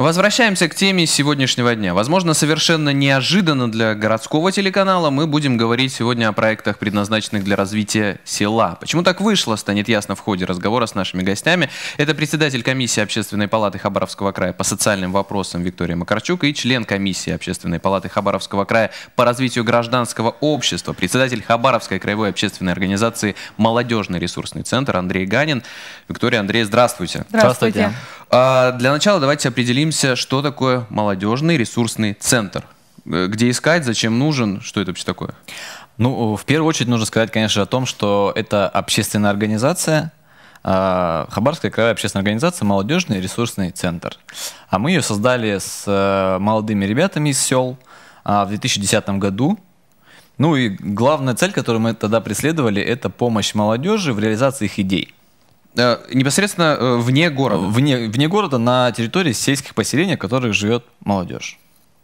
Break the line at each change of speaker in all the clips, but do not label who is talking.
Возвращаемся к теме сегодняшнего дня. Возможно, совершенно неожиданно для городского телеканала мы будем говорить сегодня о проектах, предназначенных для развития села. Почему так вышло, станет ясно в ходе разговора с нашими гостями. Это председатель комиссии Общественной палаты Хабаровского края по социальным вопросам Виктория Макарчук и член комиссии Общественной палаты Хабаровского края по развитию гражданского общества, председатель Хабаровской краевой общественной организации «Молодежный ресурсный центр» Андрей Ганин. Виктория, Андрей, здравствуйте.
Здравствуйте.
Для начала давайте определимся, что такое молодежный ресурсный центр. Где искать, зачем нужен, что это вообще такое?
Ну, в первую очередь нужно сказать, конечно, о том, что это общественная организация, Хабаровская краевая общественная организация «Молодежный ресурсный центр». А мы ее создали с молодыми ребятами из сел в 2010 году. Ну и главная цель, которую мы тогда преследовали, это помощь молодежи в реализации их идей.
Непосредственно вне города?
Вне города, на территории сельских поселений, в которых живет молодежь.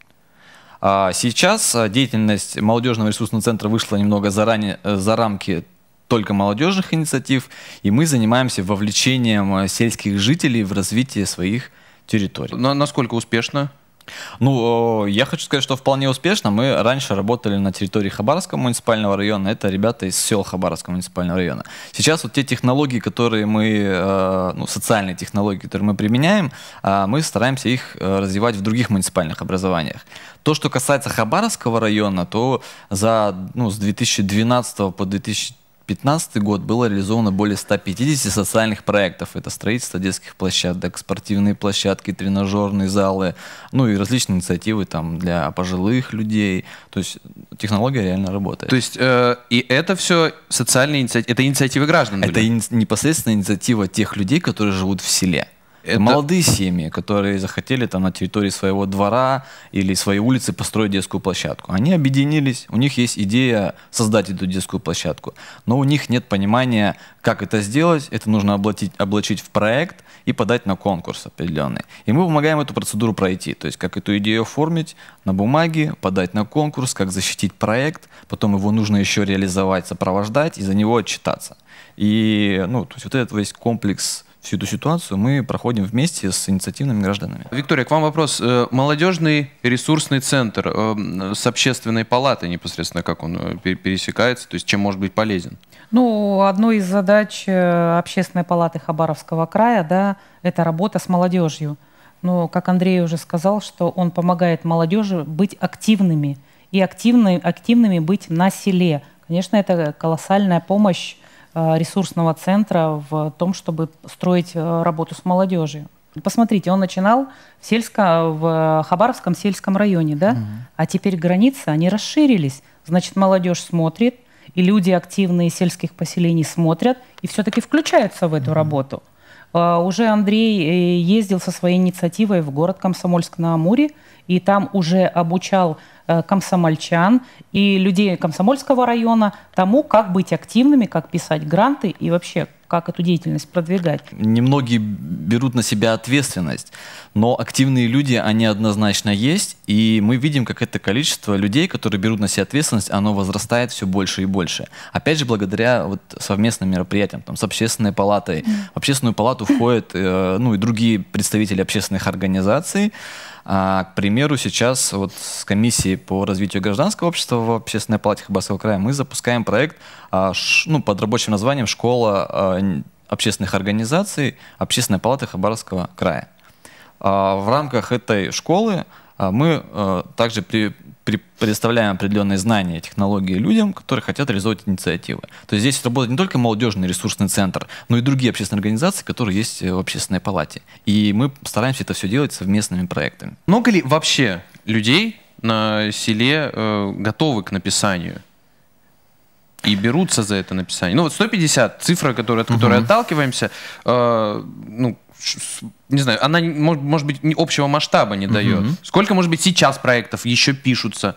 Сейчас деятельность молодежного ресурсного центра вышла немного за рамки только молодежных инициатив, и мы занимаемся вовлечением сельских жителей в развитие своих территорий.
Но насколько успешно?
Ну, я хочу сказать, что вполне успешно. Мы раньше работали на территории Хабаровского муниципального района. Это ребята из сел Хабаровского муниципального района. Сейчас вот те технологии, которые мы, социальные технологии, которые мы применяем, мы стараемся их развивать в других муниципальных образованиях. То, что касается Хабаровского района, то с 2012 по 2015 год было реализовано более 150 социальных проектов. Это строительство детских площадок, спортивные площадки, тренажерные залы, ну и различные инициативы там для пожилых людей. То есть технология реально работает.
То есть и это все социальные инициативы, это инициативы граждан?
Это непосредственно инициатива тех людей, которые живут в селе. Это молодые семьи, которые захотели там на территории своего двора или своей улицы построить детскую площадку. Они объединились, у них есть идея создать эту детскую площадку, но у них нет понимания, как это сделать. Это нужно облачить в проект и подать на конкурс определенный. И мы помогаем эту процедуру пройти, то есть как эту идею оформить на бумаге, подать на конкурс, как защитить проект, потом его нужно еще реализовать, сопровождать и за него отчитаться. И то есть вот этот весь комплекс, всю эту ситуацию мы проходим вместе с инициативными гражданами.
Виктория, к вам вопрос. Молодежный ресурсный центр с общественной палатой непосредственно, как он пересекается, то есть чем может быть полезен?
Ну, одной из задач Общественной палаты Хабаровского края, да, это работа с молодежью. Но, как Андрей уже сказал, что он помогает молодежи быть активными и активными быть на селе. Конечно, это колоссальная помощь ресурсного центра в том, чтобы строить работу с молодежью. Посмотрите, он начинал в Хабаровском сельском районе, да? А теперь границы, они расширились. Значит, молодежь смотрит, и люди активные сельских поселений смотрят и все-таки включаются в эту работу. Уже Андрей ездил со своей инициативой в город Комсомольск-на-Амуре, и там уже обучал комсомольчан и людей Комсомольского района тому, как быть активными, как писать гранты и вообще как эту деятельность продвигать.
Немногие берут на себя ответственность, но активные люди, они однозначно есть, и мы видим, как это количество людей, которые берут на себя ответственность, оно возрастает все больше и больше. Опять же, благодаря совместным мероприятиям, с общественной палатой. В общественную палату входят и другие представители общественных организаций. К примеру, сейчас с комиссией по развитию гражданского общества в Общественной палате Хабаровского края мы запускаем проект под рабочим названием «Школа общественных организаций Общественной палаты Хабаровского края». В рамках этой школы мы также предоставляем определенные знания и технологии людям, которые хотят реализовать инициативы. То есть здесь работает не только молодежный ресурсный центр, но и другие общественные организации, которые есть в Общественной палате. И мы стараемся это все делать совместными проектами.
Много ли вообще людей на селе готовы к написанию и берутся за это написание? 150, цифра, от которой отталкиваемся, не знаю, она, может быть, общего масштаба не дает. Сколько, может быть, сейчас проектов еще пишутся?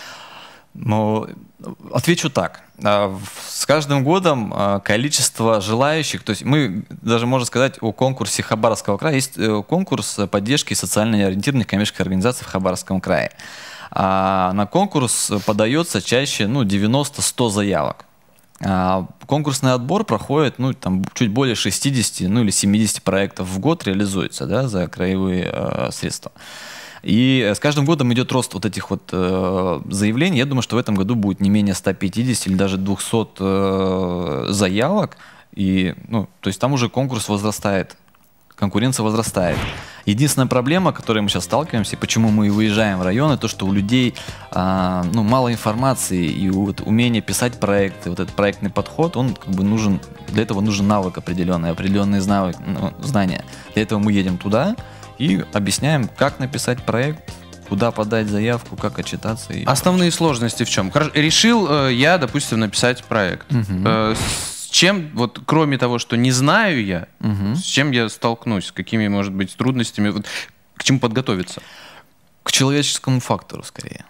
Отвечу так. С каждым годом количество желающих, то есть мы даже можно сказать о конкурсе Хабаровского края, есть конкурс поддержки социально ориентированных коммерческих организаций в Хабаровском крае. На конкурс подается чаще 90-100 заявок. Конкурсный отбор проходит, ну, там, чуть более 60, ну, или 70 проектов в год реализуется, да, за краевые средства. И с каждым годом идет рост вот этих вот заявлений. Я думаю, что в этом году будет не менее 150 или даже 200 заявок. И, ну, то есть там уже конкурс возрастает, конкуренция возрастает. Единственная проблема, с которой мы сейчас сталкиваемся, и почему мы выезжаем в районы, то, что у людей ну, мало информации, и вот умение писать проекты, вот этот проектный подход, он как бы нужен, для этого нужен навык определенный, определенные знания. Для этого мы едем туда и объясняем, как написать проект, куда подать заявку, как отчитаться.
Основные сложности в чем? Решил я, допустим, написать проект. С чем, вот кроме того, что не знаю я, с чем я столкнусь, с какими, может быть, трудностями, вот, к чему подготовиться?
К человеческому фактору, скорее.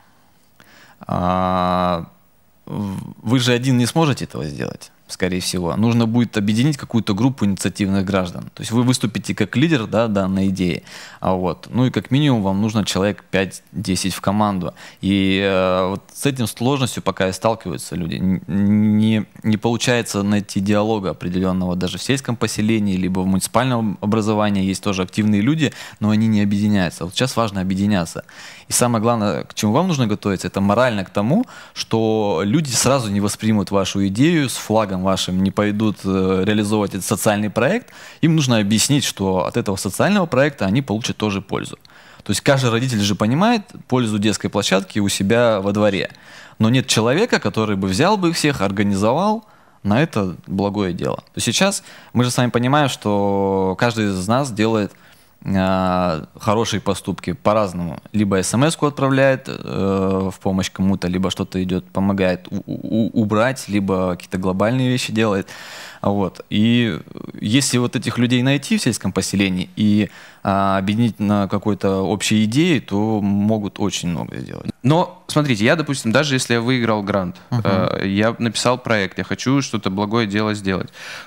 Вы же один не сможете этого сделать, скорее всего. Нужно будет объединить какую-то группу инициативных граждан. То есть вы выступите как лидер, да, данной идеи. Вот. Ну и как минимум вам нужно человек 5-10 в команду. И вот с этим сложностью пока и сталкиваются люди. Не получается найти диалога определенного даже в сельском поселении, либо в муниципальном образовании. Есть тоже активные люди, но они не объединяются. Вот сейчас важно объединяться. И самое главное, к чему вам нужно готовиться, это морально к тому, что люди сразу не воспримут вашу идею с флагом вашим, не пойдут реализовывать этот социальный проект. Им нужно объяснить, что от этого социального проекта они получат тоже пользу. То есть каждый родитель же понимает пользу детской площадки у себя во дворе. Но нет человека, который бы взял бы их всех, организовал на это благое дело. То есть сейчас мы же с вами понимаем, что каждый из нас делает хорошие поступки по-разному. Либо смс-ку отправляет в помощь кому-то, либо что-то идет, помогает убрать, либо какие-то глобальные вещи делает. Вот. И если вот этих людей найти в сельском поселении и объединить на какой-то общей идее, то могут очень много сделать.
Но, смотрите, я, допустим, даже если я выиграл грант, я написал проект, я хочу что-то благое дело сделать.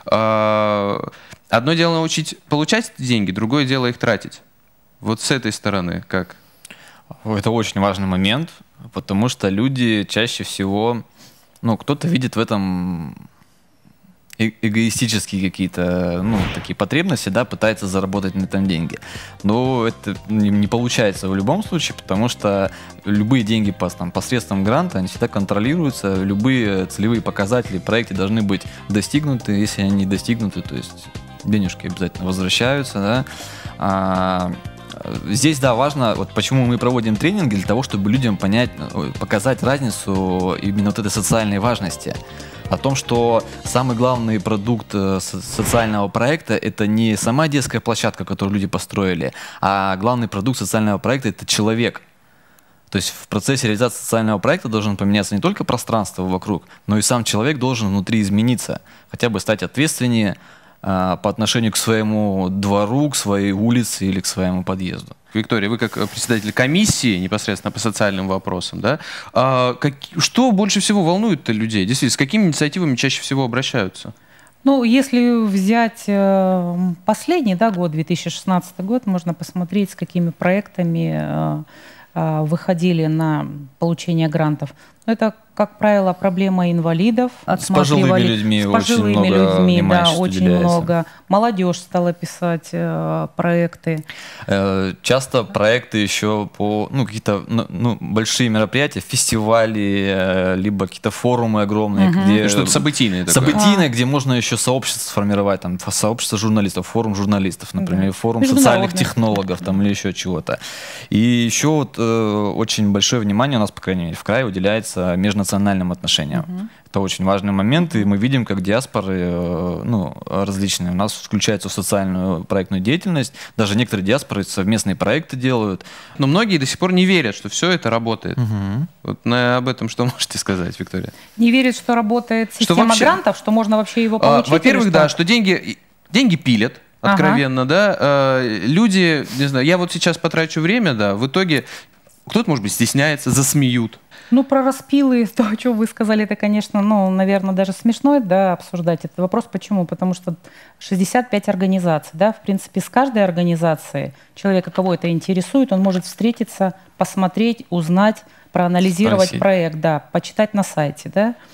Одно дело научить получать деньги, другое дело их тратить. Вот с этой стороны как?
Это очень важный момент, потому что люди чаще всего, ну, кто-то видит в этом эгоистические какие-то, ну, такие потребности, да, пытается заработать на этом деньги. Но это не получается в любом случае, потому что любые деньги посредством гранта, они всегда контролируются, любые целевые показатели в проекте должны быть достигнуты. Если они не достигнуты, то есть денежки обязательно возвращаются, да. Здесь, да, важно, вот почему мы проводим тренинги, для того, чтобы людям показать разницу именно вот этой социальной важности. О том, что самый главный продукт социального проекта — это не сама детская площадка, которую люди построили, а главный продукт социального проекта — это человек. То есть в процессе реализации социального проекта должен поменяться не только пространство вокруг, но и сам человек должен внутри измениться, хотя бы стать ответственнее по отношению к своему двору, к своей улице или к своему подъезду.
Виктория, вы как председатель комиссии непосредственно по социальным вопросам, да, что больше всего волнует людей? Действительно, с какими инициативами чаще всего обращаются?
Ну, если взять последний, да, год, 2016 год, можно посмотреть, с какими проектами выходили на получение грантов. Но это, как правило, проблема инвалидов.
С пожилыми людьми
да, очень много. Молодежь стала писать проекты.
Часто проекты еще по какие-то большие мероприятия, фестивали, либо какие-то форумы огромные, где
что-то событийное.
Событийное, где можно еще сообщество сформировать, там сообщество журналистов, форум журналистов, например, форум социальных технологов, там или еще чего-то. И еще вот очень большое внимание у нас, по крайней мере, в крае уделяется межнациональным отношениям. Это очень важный момент, и мы видим, как диаспоры различные у нас включаются в социальную проектную деятельность. Даже некоторые диаспоры совместные проекты делают.
Но многие до сих пор не верят, что все это работает. Вот об этом что можете сказать, Виктория?
Не верят, что работает система грантов, что можно вообще его получить?
Во-первых, да, что деньги пилят. Откровенно, да. Люди, не знаю, я вот сейчас потрачу время, да, в итоге кто-то, может быть, стесняется, засмеют.
Ну, про распилы, то, о чем вы сказали, это, конечно, наверное, даже смешно, да, обсуждать этот вопрос. Почему? Потому что 65 организаций, да, в принципе, с каждой организацией человека, кого это интересует, он может встретиться, посмотреть, узнать, проанализировать проект, да, почитать на сайте, да.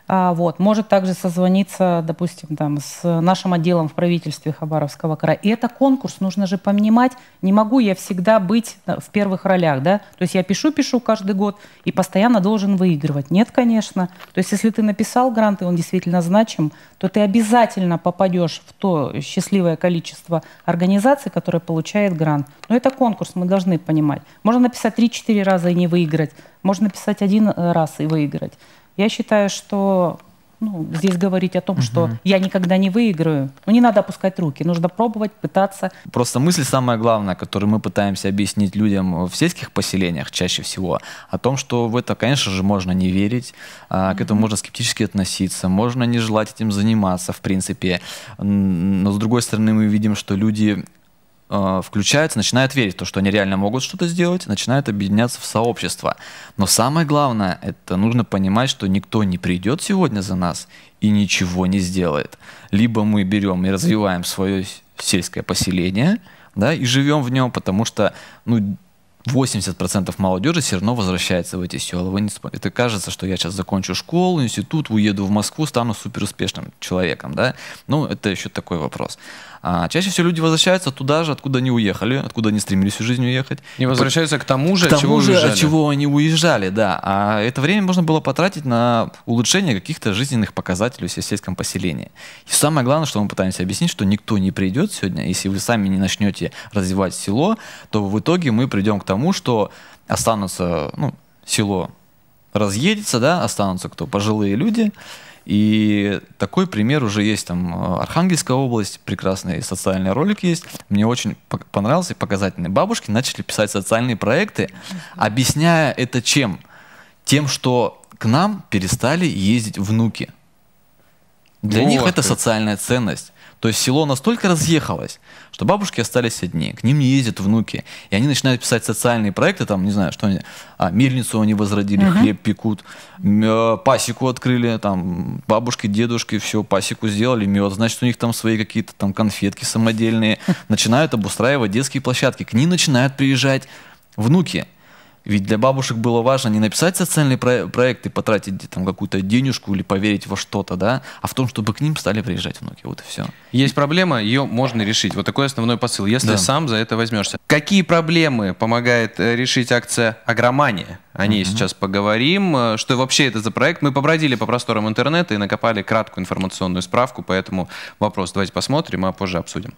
Вот. Может также созвониться, допустим, там, с нашим отделом в правительстве Хабаровского края. И это конкурс, нужно же понимать, не могу я всегда быть в первых ролях, да? То есть я пишу каждый год и постоянно должен выигрывать. Нет, конечно. То есть если ты написал грант, и он действительно значим, то ты обязательно попадешь в то счастливое количество организаций, которые получают грант. Но это конкурс, мы должны понимать. Можно написать 3-4 раза и не выиграть. Можно написать 1 раз и выиграть. Я считаю, что здесь говорить о том, что я никогда не выиграю, не надо опускать руки, нужно пробовать, пытаться.
Просто мысль самая главная, которую мы пытаемся объяснить людям в сельских поселениях чаще всего, о том, что в это, конечно же, можно не верить, к этому можно скептически относиться, можно не желать этим заниматься, в принципе. Но, с другой стороны, мы видим, что люди включаются, начинают верить в то, что они реально могут что-то сделать, начинают объединяться в сообщество. Но самое главное, это нужно понимать, что никто не придет сегодня за нас и ничего не сделает. Либо мы берем и развиваем свое сельское поселение, да, и живем в нем, потому что 80% молодежи все равно возвращается в эти села. Это кажется, что я сейчас закончу школу, институт, уеду в Москву, стану суперуспешным человеком. Да? Это еще такой вопрос. Чаще всего люди возвращаются туда же, откуда они уехали, откуда они стремились всю жизнь уехать.
И возвращаются к тому же,
от чего они уезжали, да. А это время можно было потратить на улучшение каких-то жизненных показателей в сельском поселении. И самое главное, что мы пытаемся объяснить, что никто не придет сегодня, если вы сами не начнете развивать село, то в итоге мы придем к тому, что останутся, село разъедется, да, останутся кто? Пожилые люди. И такой пример уже есть, там, Архангельская область, прекрасный социальный ролик есть. Мне очень понравился и показательный. Бабушки начали писать социальные проекты, объясняя это чем? Тем, что к нам перестали ездить внуки. Для них это социальная ценность. То есть село настолько разъехалось, что бабушки остались одни, к ним не ездят внуки. И они начинают писать социальные проекты, там, не знаю, что они, мельницу они возродили, хлеб пекут, пасеку открыли, там, бабушки, дедушки, все, пасеку сделали, мед, значит, у них там свои какие-то там конфетки самодельные. Начинают обустраивать детские площадки, к ним начинают приезжать внуки. Ведь для бабушек было важно не написать социальный проект и потратить там какую-то денежку или поверить во что-то, да, а в том, чтобы к ним стали приезжать внуки. Вот и все.
Есть проблема, ее можно решить. Вот такой основной посыл, если сам за это возьмешься. Какие проблемы помогает решить акция «Агромания»? О ней сейчас поговорим. Что вообще это за проект? Мы побродили по просторам интернета и накопали краткую информационную справку, поэтому вопрос давайте посмотрим, а позже обсудим.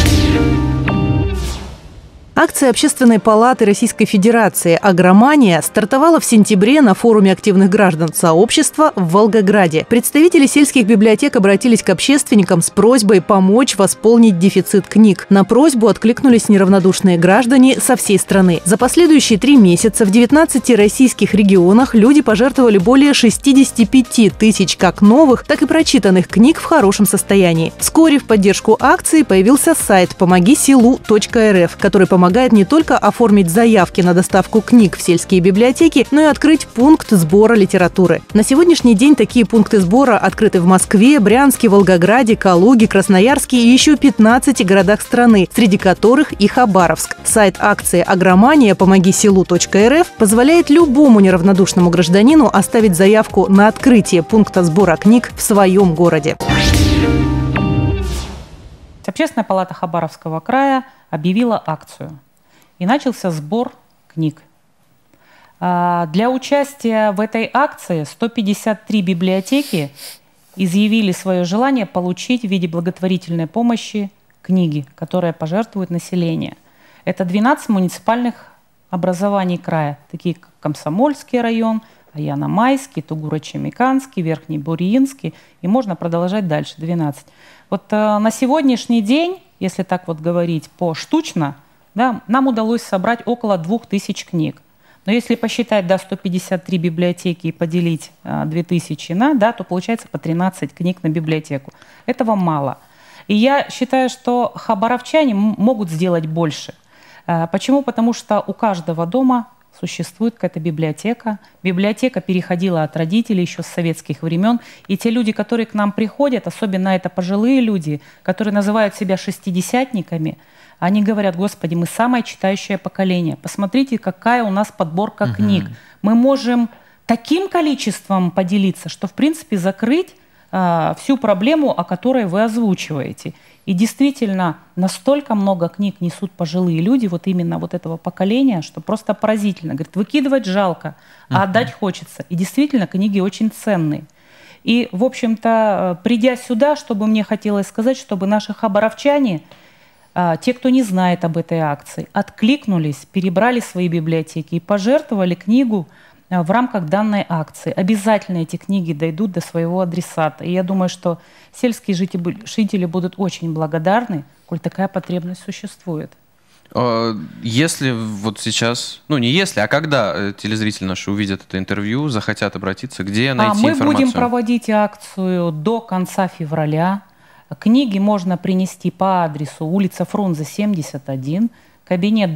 Акция Общественной палаты Российской Федерации «Агромания» стартовала в сентябре на форуме активных граждан сообщества в Волгограде. Представители сельских библиотек обратились к общественникам с просьбой помочь восполнить дефицит книг. На просьбу откликнулись неравнодушные граждане со всей страны. За последующие 3 месяца в 19 российских регионах люди пожертвовали более 65 тысяч как новых, так и прочитанных книг в хорошем состоянии. Вскоре в поддержку акции появился сайт помогиселу.рф, который помогает не только оформить заявки на доставку книг в сельские библиотеки, но и открыть пункт сбора литературы. На сегодняшний день такие пункты сбора открыты в Москве, Брянске, Волгограде, Калуге, Красноярске и еще 15 городах страны, среди которых и Хабаровск. Сайт акции «Агромания. Помогиселу.рф» позволяет любому неравнодушному гражданину оставить заявку на открытие пункта сбора книг в своем городе.
Общественная палата Хабаровского края объявила акцию. И начался сбор книг. Для участия в этой акции 153 библиотеки изъявили свое желание получить в виде благотворительной помощи книги, которые пожертвует население. Это 12 муниципальных образований края, такие как Комсомольский район, Аяно-Майский, Тугуро-Чемиканский, Верхний Бурьинский, и можно продолжать дальше, 12. Вот на сегодняшний день, если так вот говорить поштучно, да, нам удалось собрать около 2000 книг. Но если посчитать 153 библиотеки и поделить 2000 на, то получается по 13 книг на библиотеку. Этого мало. И я считаю, что хабаровчане могут сделать больше. Почему? Потому что у каждого дома существует какая-то библиотека. Библиотека переходила от родителей еще с советских времен. И те люди, которые к нам приходят, особенно это пожилые люди, которые называют себя шестидесятниками, они говорят: Господи, мы самое читающее поколение. Посмотрите, какая у нас подборка книг. Мы можем таким количеством поделиться, что, в принципе, закрыть всю проблему, о которой вы озвучиваете. И действительно, настолько много книг несут пожилые люди, вот именно вот этого поколения, что просто поразительно. Говорит, выкидывать жалко, а отдать хочется. И действительно, книги очень ценные. И, в общем-то, придя сюда, чтобы мне хотелось сказать, чтобы наши хабаровчане, те, кто не знает об этой акции, откликнулись, перебрали свои библиотеки и пожертвовали книгу в рамках данной акции. Обязательно эти книги дойдут до своего адресата. И я думаю, что сельские жители будут очень благодарны, коль такая потребность существует.
Если вот сейчас, ну не если, а когда телезрители наши увидят это интервью, захотят обратиться, где найти информацию?
Мы будем проводить акцию до конца февраля. Книги можно принести по адресу улица Фрунзе, 71, кабинет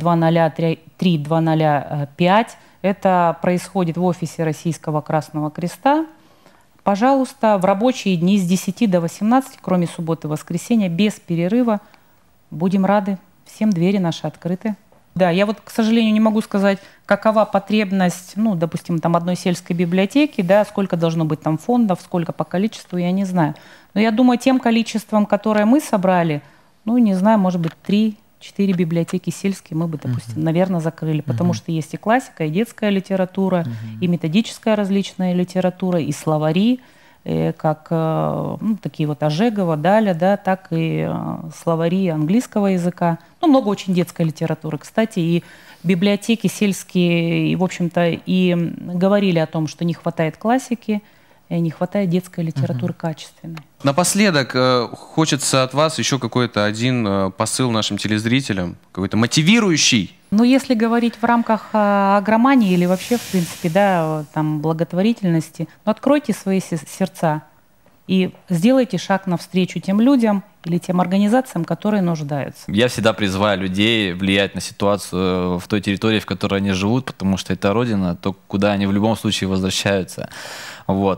203-205. Это происходит в офисе Российского Красного Креста. Пожалуйста, в рабочие дни с 10 до 18, кроме субботы и воскресенья, без перерыва. Будем рады. Всем двери наши открыты. Да, я вот, к сожалению, не могу сказать, какова потребность, ну, допустим, там одной сельской библиотеки, да, сколько должно быть там фондов, сколько по количеству, я не знаю. Но я думаю, тем количеством, которое мы собрали, ну, не знаю, может быть, 3-4 библиотеки сельские мы бы, допустим, наверное, закрыли, потому что есть и классика, и детская литература, и методическая различная литература, и словари, как ну, такие вот Ожегова, Даля, да, так и словари английского языка. Ну, много очень детской литературы, кстати, и библиотеки сельские, и, в общем-то, и говорили о том, что не хватает классики, не хватает детской литературы качественной.
Напоследок, хочется от вас еще какой-то один посыл нашим телезрителям, какой-то мотивирующий.
Ну, если говорить в рамках агромании или вообще, в принципе, да, там, благотворительности, ну, откройте свои сердца и сделайте шаг навстречу тем людям или тем организациям, которые нуждаются.
Я всегда призываю людей влиять на ситуацию в той территории, в которой они живут, потому что это родина, то, куда они в любом случае возвращаются. Вот.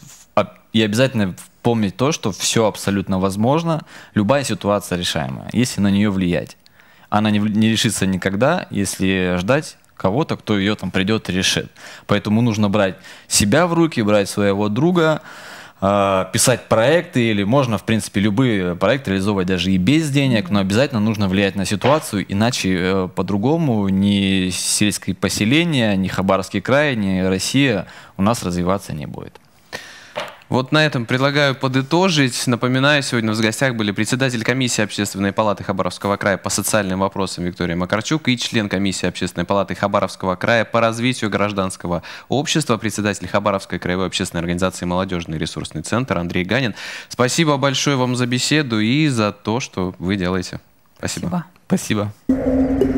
И обязательно помнить то, что все абсолютно возможно, любая ситуация решаемая, если на нее влиять. Она не решится никогда, если ждать кого-то, кто ее там придет и решит. Поэтому нужно брать себя в руки, брать своего друга, писать проекты, или можно, в принципе, любые проекты реализовывать даже и без денег, но обязательно нужно влиять на ситуацию, иначе по-другому ни сельские поселения, ни Хабаровский край, ни Россия у нас развиваться не будет.
Вот на этом предлагаю подытожить. Напоминаю, сегодня у нас в гостях были председатель комиссии Общественной палаты Хабаровского края по социальным вопросам Виктория Макарчук и член комиссии Общественной палаты Хабаровского края по развитию гражданского общества, председатель Хабаровской краевой общественной организации «Молодежный ресурсный центр» Андрей Ганин. Спасибо большое вам за беседу и за то, что вы делаете. Спасибо.
Спасибо.